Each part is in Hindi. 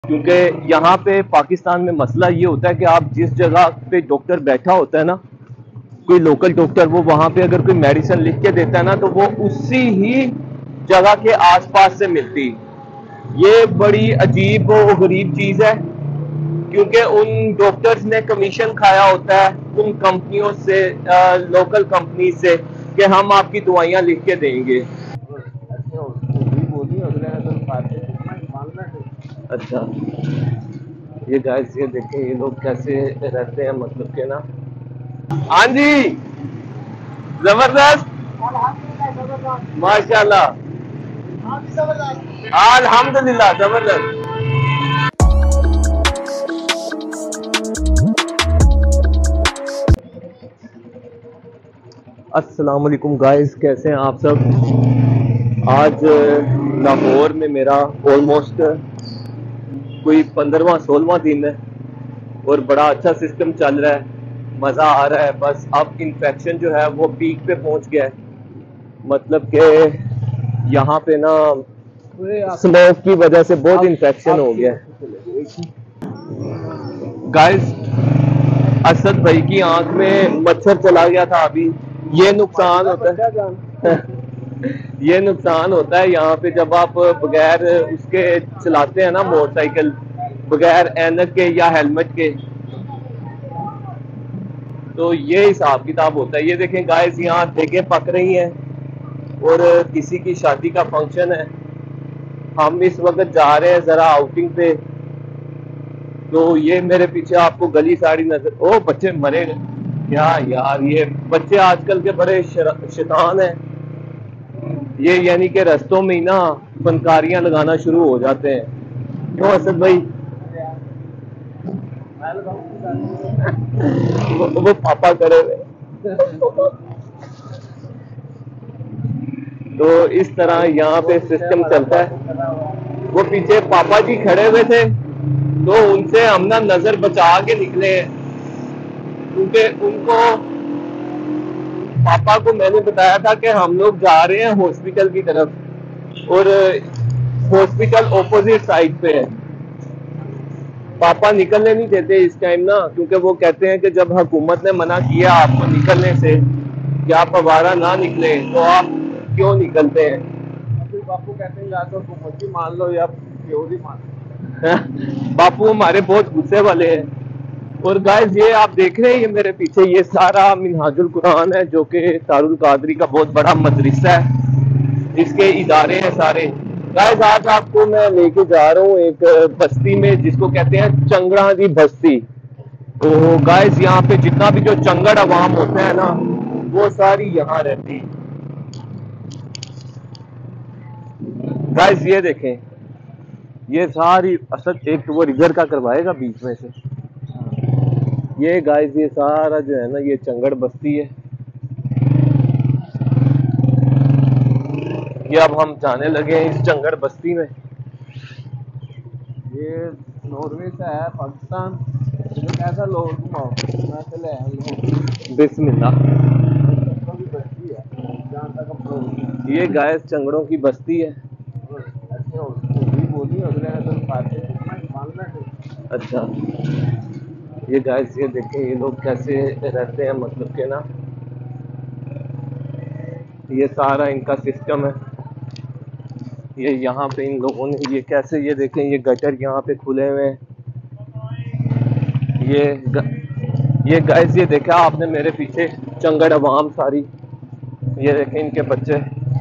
क्योंकि यहाँ पे पाकिस्तान में मसला ये होता है कि आप जिस जगह पे डॉक्टर बैठा होता है ना, कोई लोकल डॉक्टर, वो वहां पे अगर कोई मेडिसिन लिख के देता है ना, तो वो उसी ही जगह के आसपास से मिलती। ये बड़ी अजीब और गरीब चीज है, क्योंकि उन डॉक्टर्स ने कमीशन खाया होता है उन कंपनियों से, लोकल कंपनी से, कि हम आपकी दवाइयां लिख के देंगे। अच्छा, ये गाइस ये देखें ये लोग कैसे रहते हैं, मतलब के ना। हाँ जी, जबरदस्त, माशाल्लाह, अल्हम्दुलिल्लाह, जबरदस्त। अस्सलाम वालेकुम गाइस, कैसे हैं आप सब। आज लाहौर में मेरा ऑलमोस्ट कोई 15वां-16वां दिन है और बड़ा अच्छा सिस्टम चल रहा है, मज़ा आ रहा है। बस अब इन्फेक्शन जो है वो पीक पे पहुंच गया है, मतलब कि यहाँ पे ना स्मोक की वजह से बहुत इन्फेक्शन हो गया है। गाइस, असद भाई की आंख में मच्छर चला गया था अभी। ये नुकसान होता है ये नुकसान होता है यहाँ पे जब आप बगैर उसके चलाते हैं ना मोटरसाइकिल, बगैर ऐनक के या हेलमेट के, तो ये हिसाब किताब होता है। ये देखें गाइस, यहाँ देखें पक रही हैं और किसी की शादी का फंक्शन है। हम इस वक्त जा रहे हैं जरा आउटिंग पे, तो ये मेरे पीछे आपको गली साड़ी नजर, ओ बच्चे मरे क्या यार, ये बच्चे आजकल के बड़े शैतान हैं। ये यानी कि रस्तों में ही ना फनकारियां लगाना शुरू हो जाते हैं। क्यों असद भाई? वो पापा करे हुए। तो इस तरह यहाँ पे सिस्टम चलता है। वो पीछे पापा जी खड़े हुए थे, तो उनसे हम ना नजर बचा के निकले हैं, क्योंकि उनको, पापा को मैंने बताया था कि हम लोग जा रहे हैं हॉस्पिटल की तरफ, और हॉस्पिटल ऑपोजिट साइड पे है। पापा निकलने नहीं देते इस टाइम ना, क्योंकि वो कहते हैं कि जब हुकूमत ने मना किया आपको निकलने से कि आप दोबारा ना निकले, तो आप क्यों निकलते हैं। बापू कहते हैं या तो हुकूमत की मान लो या क्यों भी मान लो। बापू हमारे बहुत गुस्से वाले हैं। और गाइस, ये आप देख रहे हैं, ये मेरे पीछे ये सारा मिनहाजुल कुरान है, जो कि तारुल कादरी का बहुत बड़ा मदरसा है, इसके इदारे हैं सारे। गाइस, आज आपको मैं लेके जा रहा हूँ एक बस्ती में जिसको कहते हैं चंगड़ा दी बस्ती। तो गाइस, यहाँ पे जितना भी जो चंगड़ अवाम होता है ना, वो सारी यहाँ रहती है। गाइस ये देखें, ये सारी असद एक तो वो रिजर का करवाएगा बीच में से। ये गाइस, ये सारा जो है ना, ये चंगड़ बस्ती है। ये अब हम जाने लगे हैं इस चंगड़ बस्ती में। ये नॉर्वे से है पाकिस्तान, कैसा लोग घुमाओ बिस्मिल्लाह। ये गाइस चंगड़ों की बस्ती है। अच्छा, ये गाइस ये देखें ये लोग कैसे रहते हैं, मतलब के ना, ये सारा इनका सिस्टम है। ये यहाँ पे इन लोगों ने ये कैसे, ये देखें ये गटर यहाँ पे खुले हुए हैं। ये गाइस ये देखा आपने मेरे पीछे चंगड़ अवाम सारी, ये देखें इनके बच्चे।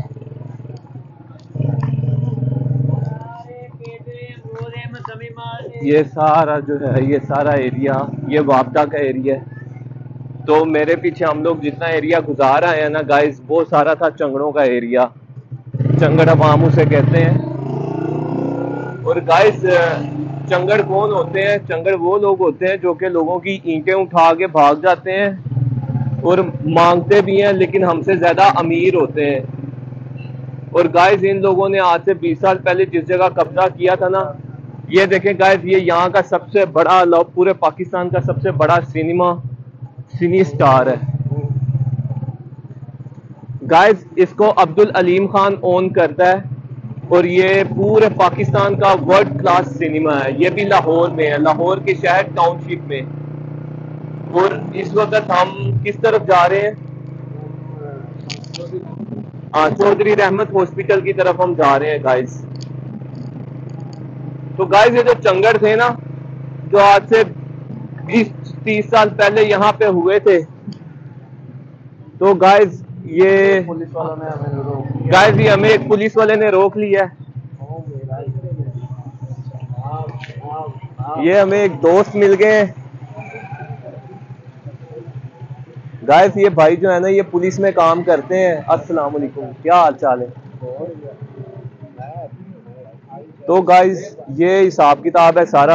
ये सारा जो है, ये सारा एरिया, ये वापडा का एरिया है। तो मेरे पीछे हम लोग जितना एरिया गुजार आए हैं ना गाइस, वो सारा था चंगड़ों का एरिया, चंगड़ अवाम उसे कहते हैं। और गाइस, चंगड़ कौन होते हैं? चंगड़ वो लोग होते हैं जो कि लोगों की ईंटें उठा के भाग जाते हैं और मांगते भी हैं, लेकिन हमसे ज्यादा अमीर होते हैं। और गाइस, इन लोगों ने आज से 20 साल पहले जिस जगह कब्जा किया था ना, ये देखें गाइस, ये यहाँ का सबसे बड़ा, पूरे पाकिस्तान का सबसे बड़ा सिनी स्टार है गाइस। इसको अब्दुल अलीम खान ओन करता है। और ये पूरे पाकिस्तान का वर्ल्ड क्लास सिनेमा है। ये भी लाहौर में है, लाहौर के शहर टाउनशिप में। और इस वक्त हम किस तरफ जा रहे हैं? हाँ, चौधरी रहमत हॉस्पिटल की तरफ हम जा रहे हैं गाइस। तो गाइस ये जो चंगड़ थे ना, जो आज से 20-30 साल पहले यहाँ पे हुए थे, तो गाइस ये पुलिस वालों ने हमें रोक दिया। गाइस ये हमें एक पुलिस वाले ने रोक लिया है। ये हमें एक दोस्त मिल गए हैं गाइस। ये भाई जो है ना, ये पुलिस में काम करते हैं। अस्सलाम वालेकुम, क्या हाल चाल है? तो गाइस ये हिसाब किताब है सारा।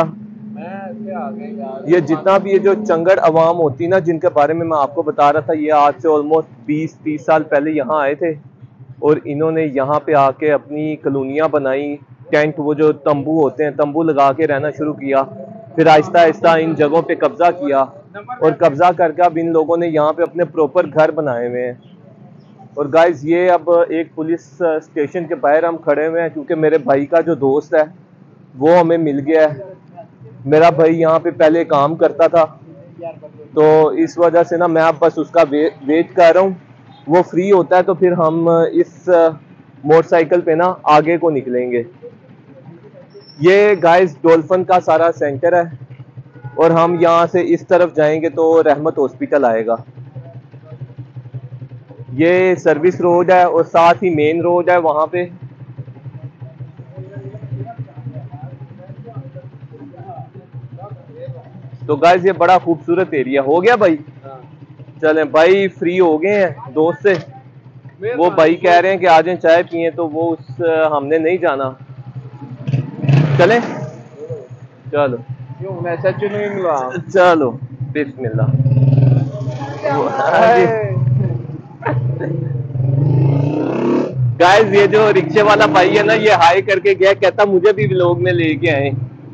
ये जितना भी ये जो चंगड़ अवाम होती ना, जिनके बारे में मैं आपको बता रहा था, ये आज से ऑलमोस्ट 20-30 साल पहले यहाँ आए थे और इन्होंने यहाँ पे आके अपनी कॉलोनियाँ बनाई, टेंट, वो जो तंबू होते हैं, तंबू लगा के रहना शुरू किया। फिर आहिस्ता आहिस्ता इन जगहों पे कब्जा किया और कब्जा करके अब इन लोगों ने यहाँ पे अपने प्रॉपर घर बनाए हुए हैं। और गाइस ये अब एक पुलिस स्टेशन के बाहर हम खड़े हुए हैं, क्योंकि मेरे भाई का जो दोस्त है वो हमें मिल गया है। मेरा भाई यहाँ पे पहले काम करता था, तो इस वजह से ना मैं अब बस उसका वेट कर रहा हूँ। वो फ्री होता है तो फिर हम इस मोटरसाइकिल पे ना आगे को निकलेंगे। ये गाइस डॉल्फिन का सारा सेंटर है और हम यहाँ से इस तरफ जाएंगे तो रहमत हॉस्पिटल आएगा। ये सर्विस रोड है और साथ ही मेन रोड है वहाँ पे। तो गाइस ये बड़ा खूबसूरत एरिया हो गया भाई। चलें भाई, फ्री हो गए हैं दोस्त से। वो भाई कह रहे हैं कि आ जाएं चाय पिए, तो वो उस हमने नहीं जाना। चलें, चलो क्यों मैं सच नहीं मिला। चलो बिस्मिल्लाह। गाइस ये जो रिक्शे वाला भाई है ना, ये हाई करके गया, कहता मुझे भी व्लॉग में लेके आए।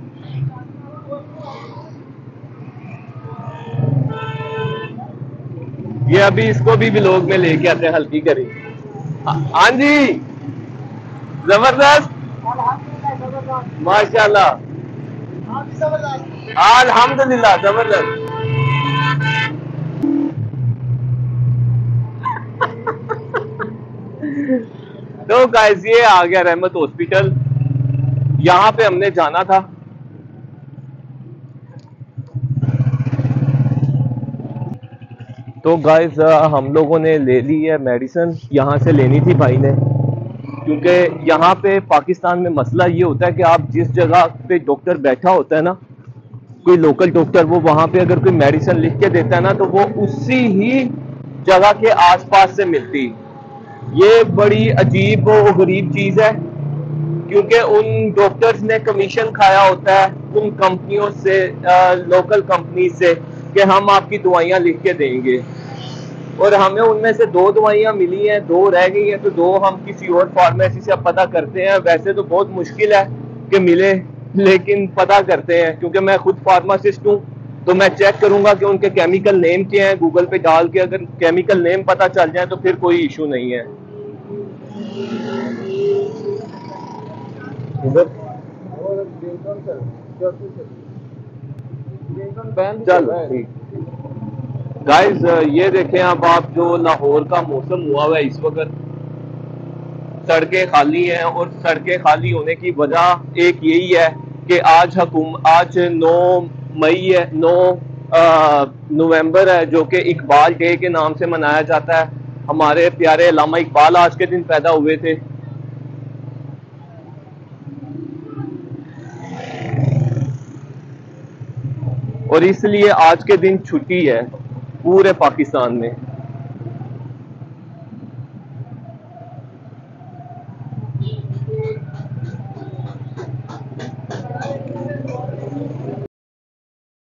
ये अभी इसको भी व्लॉग में लेके आते हैं, हल्की करी। हाँ जी, जबरदस्त, माशाल्लाह, अल्हम्दुलिल्लाह, जबरदस्त। तो गाइस ये आ गया रहमत हॉस्पिटल, यहाँ पे हमने जाना था। तो गाइस हम लोगों ने ले ली है मेडिसिन, यहाँ से लेनी थी भाई ने, क्योंकि यहाँ पे पाकिस्तान में मसला ये होता है कि आप जिस जगह पे डॉक्टर बैठा होता है ना, कोई लोकल डॉक्टर, वो वहाँ पे अगर कोई मेडिसिन लिख के देता है ना, तो वो उसी ही जगह के आसपास से मिलती। ये बड़ी अजीब और गरीब चीज है, क्योंकि उन डॉक्टर्स ने कमीशन खाया होता है उन कंपनियों से, लोकल कंपनी से, कि हम आपकी दवाइयाँ लिख के देंगे। और हमें उनमें से 2 दवाइयाँ मिली हैं, 2 रह गई हैं, तो 2 हम किसी और फार्मेसी से पता करते हैं। वैसे तो बहुत मुश्किल है कि मिले, लेकिन पता करते हैं, क्योंकि मैं खुद फार्मासिस्ट हूँ, तो मैं चेक करूंगा कि उनके केमिकल नेम क्या है, गूगल पे डाल के अगर केमिकल नेम पता चल जाए तो फिर कोई इशू नहीं है। चलो ठीक। गाइस ये देखें अब आप, जो लाहौर का मौसम हुआ हुआ है इस वक्त, सड़कें खाली हैं। और सड़कें खाली होने की वजह एक यही है कि आज 9 मई है, 9 नवंबर है, जो कि इकबाल डे के नाम से मनाया जाता है। हमारे प्यारे अल्लामा इकबाल आज के दिन पैदा हुए थे। और इसलिए आज के दिन छुट्टी है पूरे पाकिस्तान में।